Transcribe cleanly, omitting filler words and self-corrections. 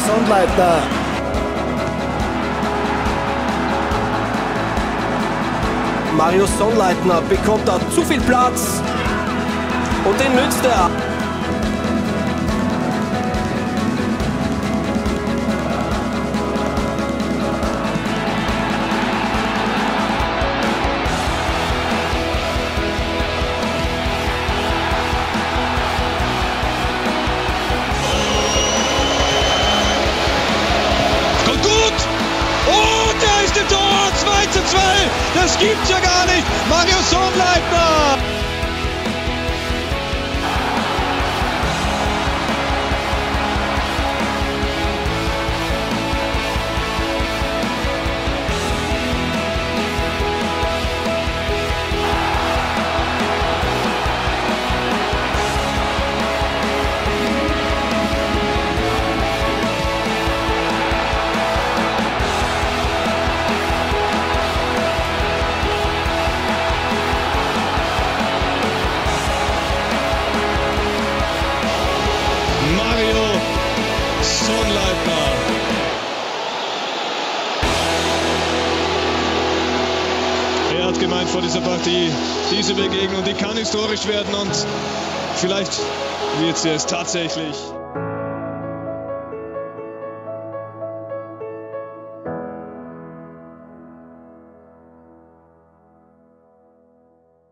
Sonnleitner. Marius Sonnleitner bekommt da zu viel Platz und den nützt er. Tor, 2:2, das gibt's ja gar nicht, Marius Sonnleitner! Sonnleitner. Er hat gemeint vor dieser Partie, diese Begegnung, die kann historisch werden und vielleicht wird sie es tatsächlich.